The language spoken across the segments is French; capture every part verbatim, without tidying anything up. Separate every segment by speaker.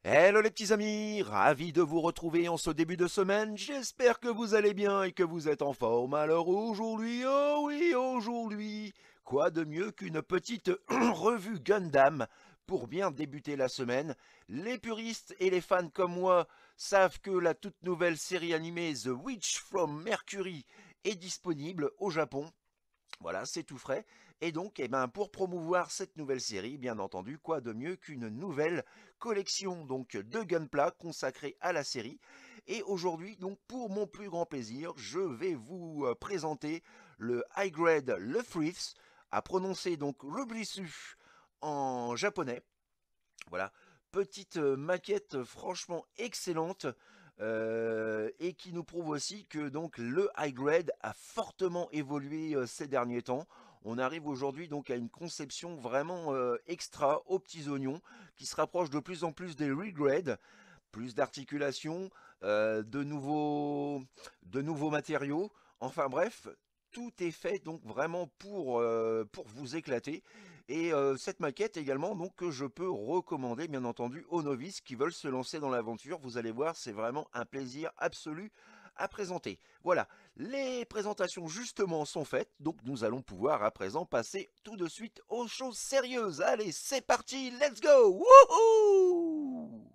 Speaker 1: Hello les petits amis, ravi de vous retrouver en ce début de semaine, j'espère que vous allez bien et que vous êtes en forme. Alors aujourd'hui, oh oui, aujourd'hui, quoi de mieux qu'une petite revue Gundam pour bien débuter la semaine. Les puristes et les fans comme moi savent que la toute nouvelle série animée The Witch from Mercury est disponible au Japon. Voilà, c'est tout frais. Et donc, eh ben, pour promouvoir cette nouvelle série, bien entendu, quoi de mieux qu'une nouvelle collection donc de Gunpla consacrée à la série. Et aujourd'hui, donc pour mon plus grand plaisir, je vais vous euh, présenter le High Grade Le Friths, à prononcer donc Rubrisu en japonais. Voilà, petite euh, maquette franchement excellente euh, et qui nous prouve aussi que donc le high grade a fortement évolué euh, ces derniers temps. On arrive aujourd'hui donc à une conception vraiment euh, extra aux petits oignons qui se rapproche de plus en plus des regrade, plus d'articulation, euh, de nouveaux, de nouveaux matériaux. Enfin bref, tout est fait donc vraiment pour, euh, pour vous éclater. Et euh, cette maquette également donc que je peux recommander bien entendu aux novices qui veulent se lancer dans l'aventure. Vous allez voir, c'est vraiment un plaisir absolu à présenter. Voilà, les présentations justement sont faites, donc nous allons pouvoir à présent passer tout de suite aux choses sérieuses. Allez, c'est parti, let's go! Wouhou!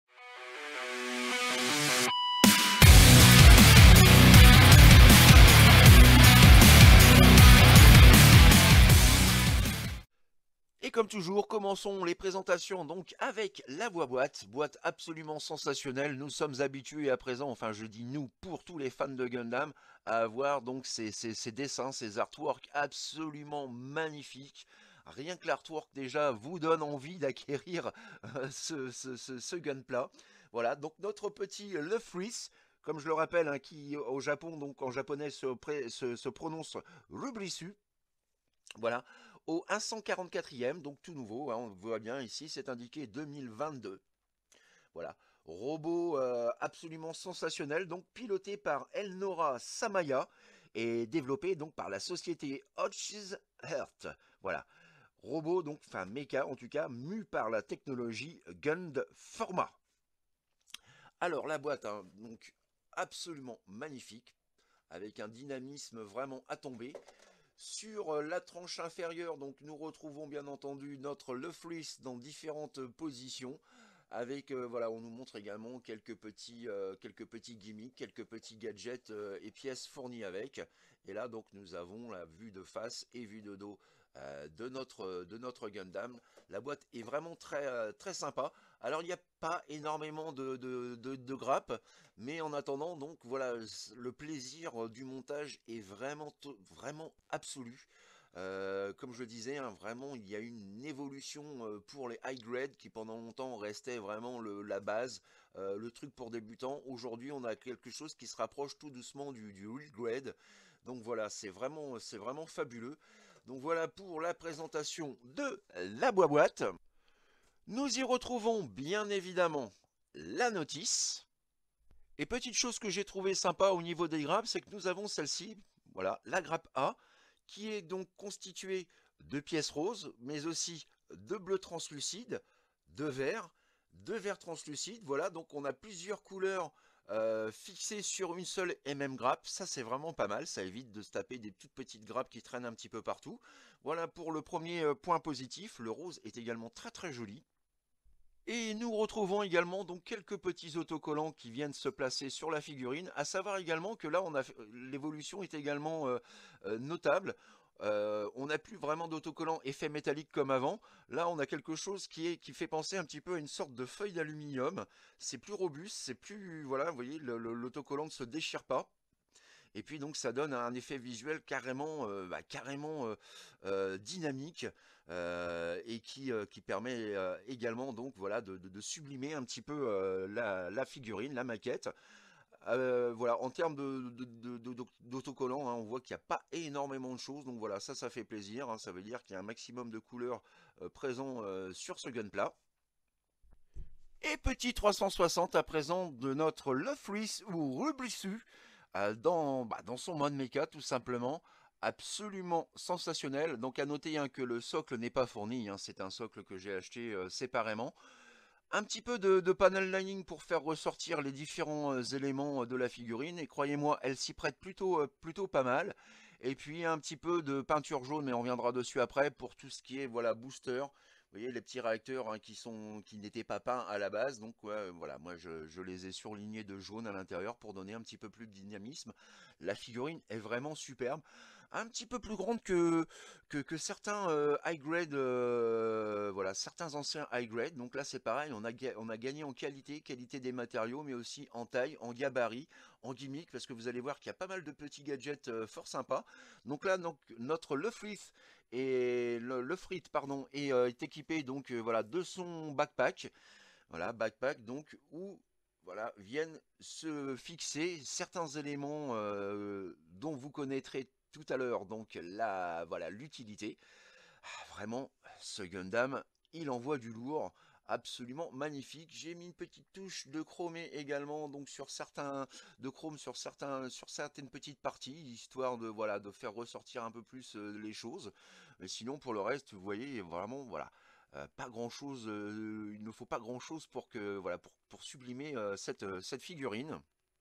Speaker 1: Et comme toujours, commençons les présentations donc avec la voix boîte, boîte absolument sensationnelle. Nous sommes habitués à présent, enfin je dis nous pour tous les fans de Gundam, à avoir donc ces, ces- ces dessins, ces artworks absolument magnifiques. Rien que l'artwork déjà vous donne envie d'acquérir euh, ce, ce, ce, ce Gunpla. Voilà, donc notre petit Le Fris, comme je le rappelle, hein, qui au Japon, donc en japonais se, pré- se, se prononce Rubrisu. Voilà, au cent quarante-quatrième, donc tout nouveau, hein, on voit bien ici, c'est indiqué deux mille vingt-deux. Voilà, robot euh, absolument sensationnel, donc piloté par Elnora Samaya et développé donc par la société Hotchkiss Heart. Voilà, robot donc, enfin méca en tout cas, mu par la technologie Gund Format. Alors la boîte, hein, donc absolument magnifique, avec un dynamisme vraiment à tomber. Sur euh, la tranche inférieure, donc nous retrouvons bien entendu notre Le Fris dans différentes positions. Avec, euh, voilà, on nous montre également quelques petits, euh, quelques petits gimmicks, quelques petits gadgets euh, et pièces fournies avec. Et là, donc, nous avons la vue de face et vue de dos euh, de, notre, de notre Gundam. La boîte est vraiment très, euh, très sympa. Alors, il n'y a pas énormément de, de, de, de grappes, mais en attendant, donc, voilà, le plaisir du montage est vraiment, vraiment absolu. Euh, comme je le disais, hein, vraiment, il y a une évolution euh, pour les high grade qui pendant longtemps restait vraiment le, la base, euh, le truc pour débutants. Aujourd'hui, on a quelque chose qui se rapproche tout doucement du, du real grade. Donc voilà, c'est vraiment, c'est vraiment fabuleux. Donc voilà pour la présentation de la boîte. Nous y retrouvons bien évidemment la notice. Et petite chose que j'ai trouvé sympa au niveau des grappes, c'est que nous avons celle-ci, voilà, la grappe A, qui est donc constituée de pièces roses, mais aussi de bleu translucide, de vert, de vert translucide. Voilà, donc on a plusieurs couleurs euh, fixées sur une seule et même grappe. Ça, c'est vraiment pas mal. Ça évite de se taper des toutes petites grappes qui traînent un petit peu partout. Voilà pour le premier euh, point positif. Le rose est également très très joli. Et nous retrouvons également donc quelques petits autocollants qui viennent se placer sur la figurine. À savoir également que là, on a l'évolution est également euh, euh, notable. Euh, on n'a plus vraiment d'autocollants effet métallique comme avant. Là, on a quelque chose qui est qui fait penser un petit peu à une sorte de feuille d'aluminium. C'est plus robuste, c'est plus voilà, vous voyez, l'autocollant ne se déchire pas. Et puis donc ça donne un effet visuel carrément, euh, bah, carrément euh, euh, dynamique euh, et qui, euh, qui permet euh, également donc voilà de, de- de sublimer un petit peu euh, la, la figurine, la maquette. Euh, voilà, en termes de, de- de- de- d'autocollants, hein, on voit qu'il n'y a pas énormément de choses. Donc voilà, ça, ça fait plaisir, hein. Ça veut dire qu'il y a un maximum de couleurs euh, présents euh, sur ce gunpla. Et petit trois cent soixante à présent de notre Lofris ou Rubrissu euh, dans, bah, dans son mode méca tout simplement. Absolument sensationnel. Donc à noter hein, que le socle n'est pas fourni, hein, c'est un socle que j'ai acheté euh, séparément. Un petit peu de, de panel lining pour faire ressortir les différents euh, éléments euh, de la figurine. Et croyez-moi, elle s'y prête plutôt, euh, plutôt pas mal. Et puis un petit peu de peinture jaune, mais on reviendra dessus après, pour tout ce qui est voilà booster. Vous voyez les petits réacteurs hein, qui sont qui n'étaient pas peints à la base. Donc ouais, voilà, moi je, je les ai surlignés de jaune à l'intérieur pour donner un petit peu plus de dynamisme. La figurine est vraiment superbe. Un petit peu plus grande que, que, que certains euh, high grade, euh, voilà, certains anciens high grade. Donc là, c'est pareil, on a, on a gagné en qualité, qualité des matériaux, mais aussi en taille, en gabarit, en gimmick, parce que vous allez voir qu'il y a pas mal de petits gadgets euh, fort sympas. Donc là, donc, notre Le Frith et le, le Frith, pardon, est, euh, est équipé donc euh, voilà de son backpack, voilà backpack donc où voilà, viennent se fixer certains éléments euh, dont vous connaîtrez tout à l'heure donc la voilà l'utilité. Ah, vraiment, ce Gundam, il envoie du lourd, absolument magnifique. J'ai mis une petite touche de chromé également, donc sur certains, de chrome sur certains, sur certaines petites parties, histoire de voilà, de faire ressortir un peu plus euh, les choses. Mais sinon, pour le reste, vous voyez, vraiment, voilà, euh, pas grand chose. Euh, il ne faut pas grand chose pour que, voilà, pour, pour sublimer euh, cette, euh, cette figurine.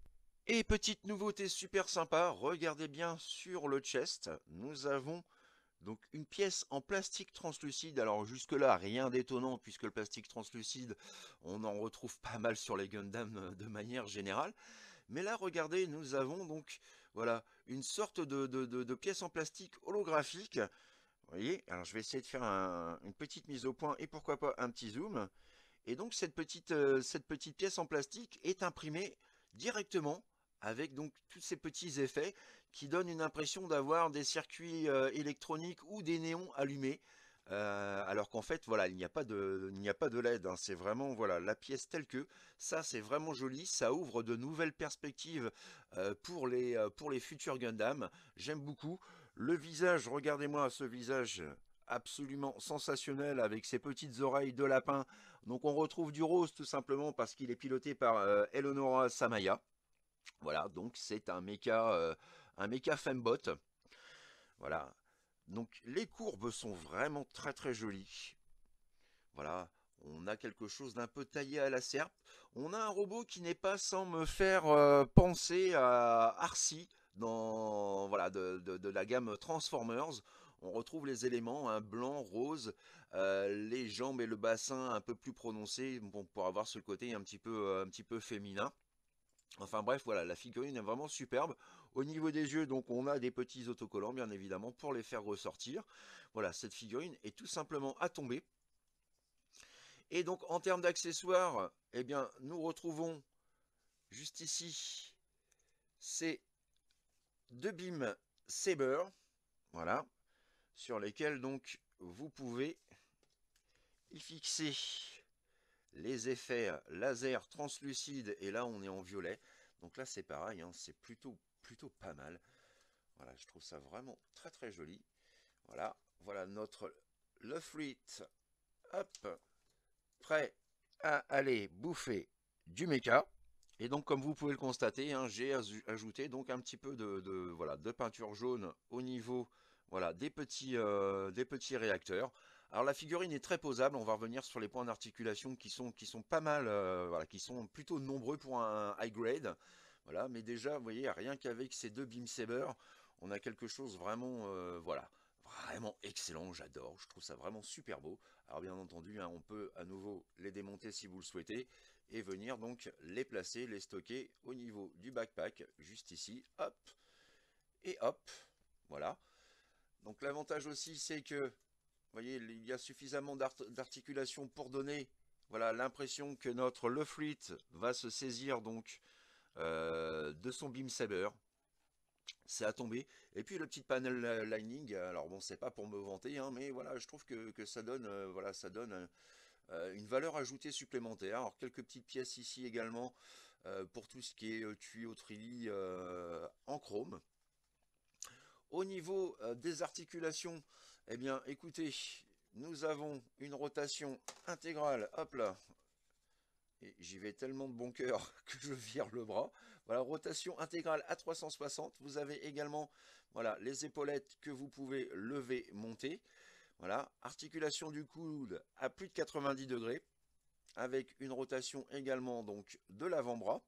Speaker 1: Et petite nouveauté super sympa, regardez bien sur le chest, nous avons donc une pièce en plastique translucide, alors jusque-là rien d'étonnant puisque le plastique translucide on en retrouve pas mal sur les Gundam euh, de manière générale. Mais là regardez nous avons donc voilà une sorte de, de- de- de pièce en plastique holographique. Vous voyez, alors je vais essayer de faire un- une petite mise au point et pourquoi pas un petit zoom. Et donc cette petite, euh, cette petite pièce en plastique est imprimée directement avec donc tous ces petits effets qui donnent une impression d'avoir des circuits euh, électroniques ou des néons allumés. Euh, alors qu'en fait voilà il n'y a pas de il n'y a pas de L E D hein. C'est vraiment voilà la pièce telle que ça, c'est vraiment joli, ça ouvre de nouvelles perspectives euh, pour les euh, pour les futurs Gundam. J'aime beaucoup le visage, regardez-moi ce visage absolument sensationnel avec ses petites oreilles de lapin. Donc on retrouve du rose tout simplement parce qu'il est piloté par euh, Eleonora Samaya. Voilà, donc c'est un méca, euh, un méca fembot. Voilà. Donc les courbes sont vraiment très très jolies. Voilà, on a quelque chose d'un peu taillé à la serpe. On a un robot qui n'est pas sans me faire euh, penser à Arcee dans voilà de, de- de la gamme Transformers. On retrouve les éléments, un blanc, rose, euh, les jambes et le bassin un peu plus prononcés, bon, pour avoir ce côté un petit peu, euh, un petit peu féminin. Enfin bref, voilà, la figurine est vraiment superbe. Au niveau des yeux, donc on a des petits autocollants, bien évidemment, pour les faire ressortir. Voilà, cette figurine est tout simplement à tomber. Et donc en termes d'accessoires, eh bien nous retrouvons juste ici ces deux beams Saber, voilà, sur lesquels donc vous pouvez y fixer les effets laser translucides et là on est en violet. Donc là c'est pareil, hein, c'est plutôt plutôt pas mal. Voilà, je trouve ça vraiment très très joli. Voilà, voilà notre Lofrit, hop, prêt à aller bouffer du méca. Et donc comme vous pouvez le constater, hein, j'ai ajouté donc un petit peu de, de, voilà, de peinture jaune au niveau voilà, des, petits, euh, des petits réacteurs. Alors la figurine est très posable, on va revenir sur les points d'articulation qui sont, qui sont pas mal, euh, voilà, qui sont plutôt nombreux pour un high grade. Voilà, mais déjà, vous voyez, rien qu'avec ces deux beam sabers, on a quelque chose vraiment, euh, voilà, vraiment excellent, j'adore, je trouve ça vraiment super beau. Alors bien entendu, hein, on peut à nouveau les démonter si vous le souhaitez et venir donc les placer, les stocker au niveau du backpack, juste ici, hop, et hop, voilà. Donc l'avantage aussi c'est que, vous voyez, il y a suffisamment d'articulation pour donner voilà, l'impression que notre Lofrit va se saisir donc euh, de son beam saber. C'est à tomber. Et puis le petit panel lining, alors bon, c'est pas pour me vanter, hein, mais voilà, je trouve que, que ça donne, euh, voilà, ça donne euh, une valeur ajoutée supplémentaire. Alors quelques petites pièces ici également euh, pour tout ce qui est euh, tuyauterie euh, en chrome. Au niveau euh, des articulations, eh bien écoutez, nous avons une rotation intégrale, hop là, et j'y vais tellement de bon cœur que je vire le bras. Voilà, rotation intégrale à trois cent soixante. Vous avez également voilà, les épaulettes que vous pouvez lever, monter. Voilà, articulation du coude à plus de quatre-vingt-dix degrés. avec une rotation également donc de l'avant-bras.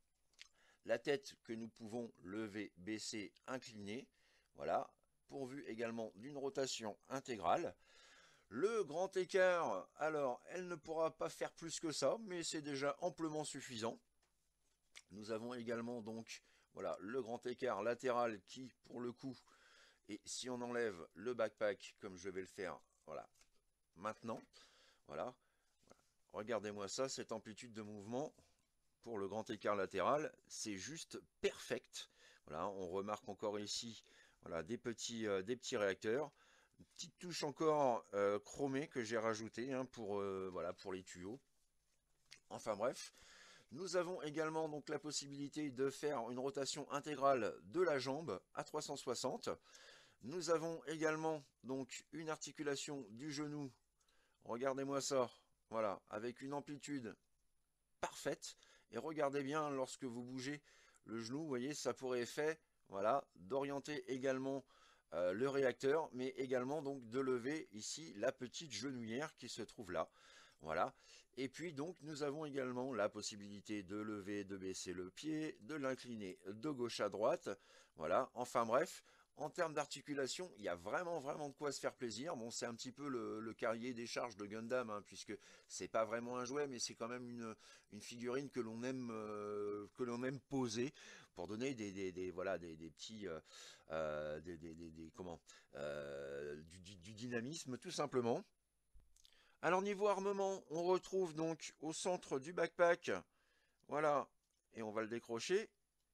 Speaker 1: La tête que nous pouvons lever, baisser, incliner. Voilà, pourvu également d'une rotation intégrale. Le grand écart, alors, elle ne pourra pas faire plus que ça, mais c'est déjà amplement suffisant. Nous avons également donc, voilà, le grand écart latéral qui, pour le coup, et si on enlève le backpack, comme je vais le faire, voilà, maintenant, voilà, regardez-moi ça, cette amplitude de mouvement pour le grand écart latéral, c'est juste perfect. Voilà, on remarque encore ici, voilà, des petits, euh, des petits réacteurs. Une petite touche encore euh, chromée que j'ai rajoutée hein, pour, euh, voilà, pour les tuyaux. Enfin bref, nous avons également donc la possibilité de faire une rotation intégrale de la jambe à trois cent soixante. Nous avons également donc une articulation du genou. Regardez-moi ça, voilà, avec une amplitude parfaite. Et regardez bien lorsque vous bougez le genou, vous voyez, ça pourrait effet, voilà, d'orienter également euh, le réacteur, mais également donc de lever ici la petite genouillère qui se trouve là. Voilà. Et puis donc nous avons également la possibilité de lever, de baisser le pied, de l'incliner de gauche à droite. Voilà. Enfin bref, en termes d'articulation, il y a vraiment vraiment de quoi se faire plaisir. Bon, c'est un petit peu le, le cahier des charges de Gundam, hein, puisque c'est pas vraiment un jouet, mais c'est quand même une, une figurine que l'on aime euh, que l'on aime poser pour donner des, des, des voilà des, des petits euh, euh, des, des, des, des- comment euh, du, du, du dynamisme tout simplement. Alors niveau armement, on retrouve donc au centre du backpack, voilà, et on va le décrocher,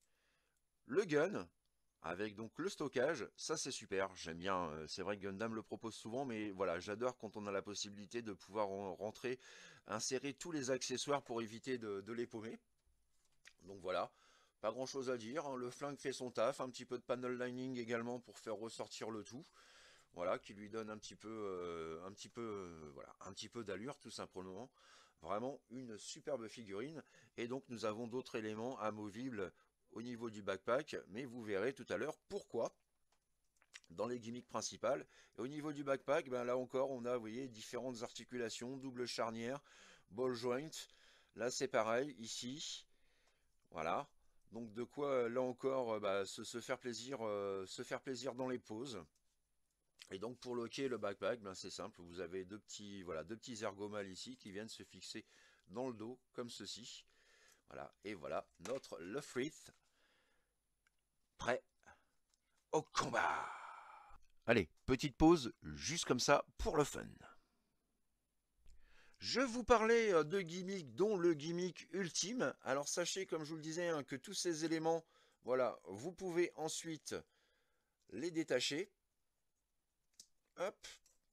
Speaker 1: le gun, avec donc le stockage, ça c'est super, j'aime bien, euh, c'est vrai que Gundam le propose souvent, mais voilà, j'adore quand on a la possibilité de pouvoir rentrer, insérer tous les accessoires pour éviter de, de les paumer. Donc voilà, pas grand chose à dire, hein, le flingue fait son taf, un petit peu de panel lining également pour faire ressortir le tout. Voilà, qui lui donne un petit peu, euh, un petit peu, euh, voilà, un petit peu d'allure tout simplement. Vraiment une superbe figurine. Et donc nous avons d'autres éléments amovibles au niveau du backpack, mais vous verrez tout à l'heure pourquoi dans les gimmicks principales. Et au niveau du backpack, ben là encore, on a, vous voyez, différentes articulations, double charnière, ball joint. Là, c'est pareil, ici, voilà. Donc de quoi, là encore, euh, bah, se, se faire plaisir, euh, se faire plaisir dans les poses. Et donc pour locker le backpack, ben c'est simple, vous avez deux petits, voilà, deux petits ergomales ici qui viennent se fixer dans le dos, comme ceci. Voilà, et voilà notre Lufrith prêt au combat. Allez, petite pause, juste comme ça, pour le fun. Je vous parlais euh, de gimmicks, dont le gimmick ultime. Alors sachez, comme je vous le disais, hein, que tous ces éléments, voilà, vous pouvez ensuite les détacher. Hop,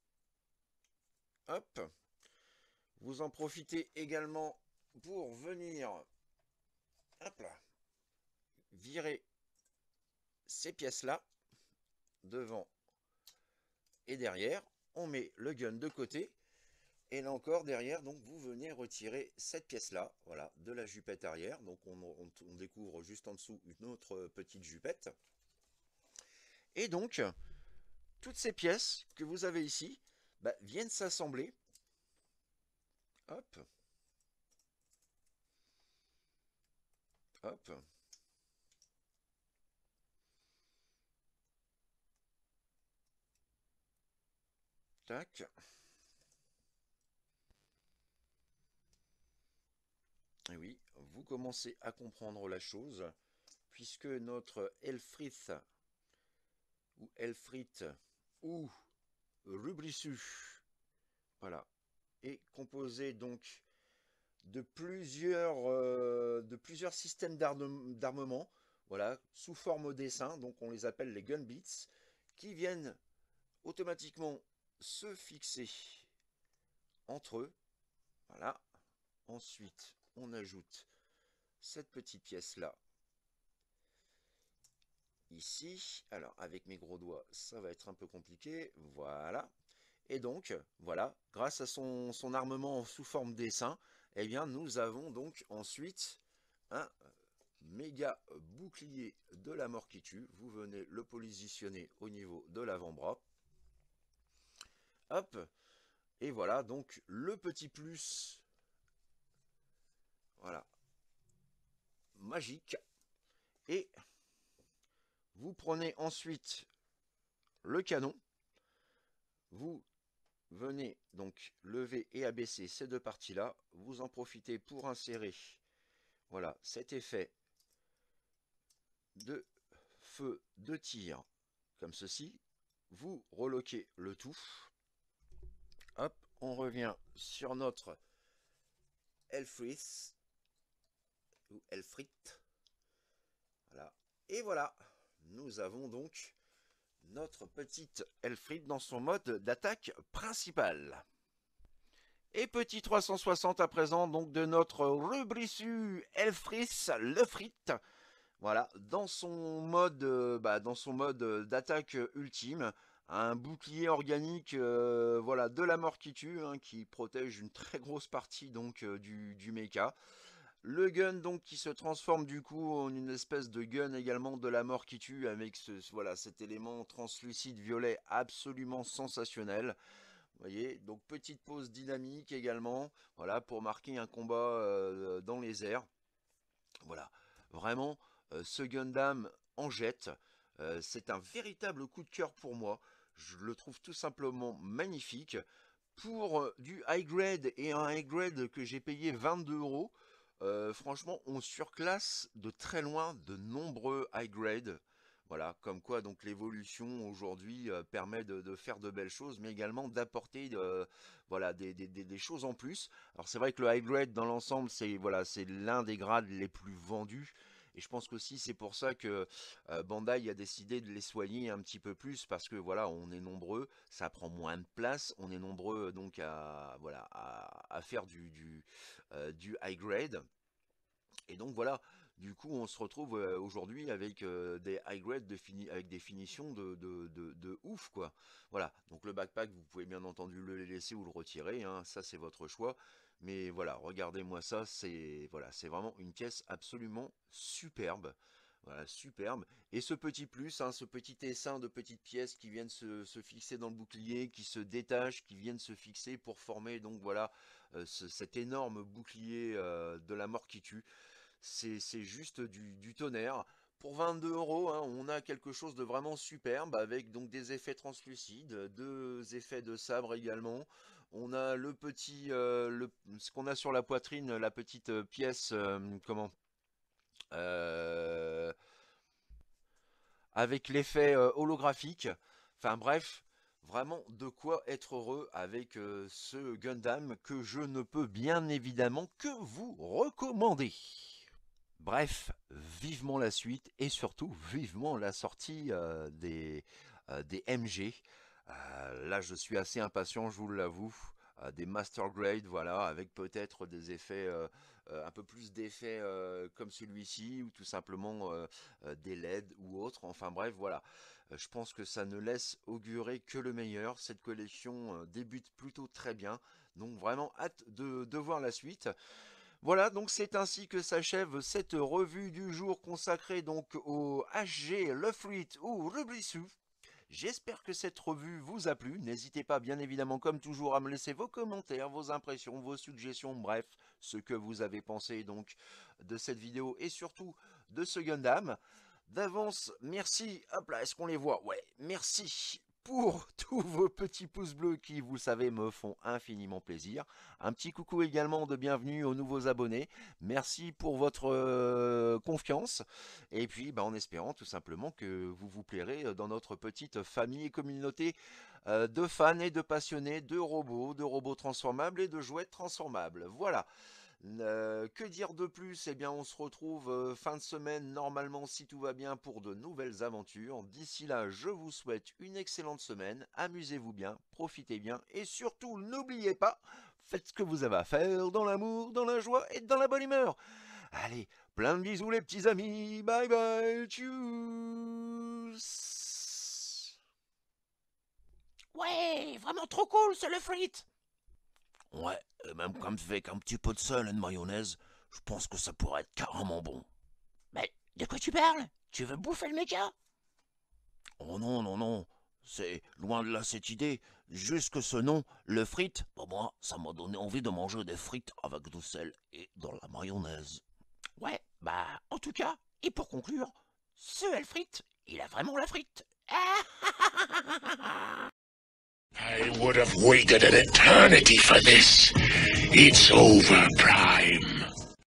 Speaker 1: hop. Vous en profitez également pour venir, hop là, virer ces pièces-là, devant et derrière. On met le gun de côté. Et là encore, derrière, donc vous venez retirer cette pièce-là, voilà, de la jupette arrière. Donc on, on, on découvre juste en dessous une autre petite jupette. Et donc, toutes ces pièces que vous avez ici bah, viennent s'assembler. Hop. Hop. Tac. Et oui, vous commencez à comprendre la chose, puisque notre Elfrith, ou Elfrith, ou Rubrissu, voilà, est composé donc de plusieurs, euh, de plusieurs systèmes d'armement, voilà, sous forme au dessin, donc on les appelle les gun bits, qui viennent automatiquement se fixer entre eux, voilà. Ensuite, on ajoute cette petite pièce-là, ici. Alors, avec mes gros doigts, ça va être un peu compliqué, voilà. Et donc, voilà, grâce à son, son armement sous forme dessin, eh bien, nous avons donc ensuite un méga bouclier de la mort qui tue. Vous venez le positionner au niveau de l'avant-bras. Hop. Et voilà, donc le petit plus magique. Et vous prenez ensuite le canon. Vous venez donc lever et abaisser ces deux parties-là. Vous en profitez pour insérer, voilà, cet effet de feu de tir, comme ceci. Vous reloquez le tout. Hop, on revient sur notre Elfris ou Elfrit. Voilà. Et voilà, nous avons donc notre petite Elfrit dans son mode d'attaque principal. Et petit trois cent soixante à présent donc de notre Rubrissu Elfris Lefrit. Voilà, dans son mode, euh, bah, dans son mode d'attaque ultime, un bouclier organique, euh, voilà, de la mort qui tue, hein, qui protège une très grosse partie donc euh, du, du mecha. Le gun donc qui se transforme du coup en une espèce de gun également de la mort qui tue avec ce, voilà, cet élément translucide violet absolument sensationnel. Vous voyez, donc petite pause dynamique également, voilà, pour marquer un combat euh, dans les airs. Voilà, vraiment, euh, ce Gundam en jette, euh, c'est un véritable coup de cœur pour moi. Je le trouve tout simplement magnifique. Pour euh, du high grade et un high grade que j'ai payé vingt-deux euros, euh, franchement, on surclasse de très loin de nombreux high grade. Voilà, comme quoi donc l'évolution aujourd'hui euh, permet de, de faire de belles choses, mais également d'apporter euh, voilà, des, des, des, des choses en plus. Alors c'est vrai que le high grade dans l'ensemble, c'est voilà, c'est l'un des grades les plus vendus. Et je pense qu'aussi c'est pour ça que euh, Bandai a décidé de les soigner un petit peu plus parce que voilà, on est nombreux, ça prend moins de place, on est nombreux donc à voilà à, à faire du du, euh, du high grade. Et donc voilà, du coup on se retrouve euh, aujourd'hui avec euh, des high grade de fini avec des finitions de, de, de, de ouf quoi. Voilà, donc le backpack vous pouvez bien entendu le laisser ou le retirer, hein, ça c'est votre choix. Mais voilà, regardez-moi ça, c'est voilà, c'est vraiment une pièce absolument superbe. Voilà, superbe. Et ce petit plus, hein, ce petit essaim de petites pièces qui viennent se, se fixer dans le bouclier, qui se détachent, qui viennent se fixer pour former donc voilà euh, ce- cet énorme bouclier euh, de la mort qui tue. C'est c'est juste du, du tonnerre. Pour vingt-deux euros, hein, on a quelque chose de vraiment superbe avec donc des effets translucides, deux effets de sabre également. On a le petit, euh, le, ce qu'on a sur la poitrine, la petite euh, pièce, euh, comment, euh, avec l'effet euh, holographique. Enfin bref, vraiment de quoi être heureux avec euh, ce Gundam que je ne peux bien évidemment que vous recommander. Bref, vivement la suite et surtout vivement la sortie euh, des, euh, des M G. Euh, là, je suis assez impatient, je vous l'avoue. Euh, des Master Grade, voilà, avec peut-être des effets, euh, euh, un peu plus d'effets euh, comme celui-ci, ou tout simplement euh, euh, des L E D ou autres. Enfin bref, voilà. Euh, je pense que ça ne laisse augurer que le meilleur. Cette collection euh, débute plutôt très bien. Donc vraiment hâte de, de voir la suite. Voilà, donc c'est ainsi que s'achève cette revue du jour consacrée donc au H G Lefrit ou Rublissu. J'espère que cette revue vous a plu. N'hésitez pas bien évidemment comme toujours à me laisser vos commentaires, vos impressions, vos suggestions, bref, ce que vous avez pensé donc de cette vidéo et surtout de ce Gundam. D'avance, merci. Hop là, est-ce qu'on les voit? Ouais, merci pour tous vos petits pouces bleus qui, vous le savez, me font infiniment plaisir. Un petit coucou également de bienvenue aux nouveaux abonnés. Merci pour votre euh, confiance. Et puis, bah, en espérant tout simplement que vous vous plairez dans notre petite famille et communauté euh, de fans et de passionnés de robots, de robots transformables et de jouets transformables. Voilà. Euh, que dire de plus? Eh bien, on se retrouve euh, fin de semaine, normalement, si tout va bien, pour de nouvelles aventures. D'ici là, je vous souhaite une excellente semaine. Amusez-vous bien, profitez bien, et surtout, n'oubliez pas, faites ce que vous avez à faire dans l'amour, dans la joie et dans la bonne humeur. Allez, plein de bisous les petits amis. Bye bye, tchuss.
Speaker 2: Ouais, vraiment trop cool ce le frite.
Speaker 1: Ouais, et même comme avec un petit peu de sel et de mayonnaise, je pense que ça pourrait être carrément bon.
Speaker 2: Mais de quoi tu parles? Tu veux bouffer le méca?
Speaker 1: Oh non, non, non, c'est loin de là cette idée. Juste que ce nom, le frite, pour moi, ça m'a donné envie de manger des frites avec du sel et dans la mayonnaise.
Speaker 2: Ouais, Bah, en tout cas, et pour conclure, ce Elfrit, il a vraiment la frite.
Speaker 3: I would have waited an eternity for this. It's over, Proud.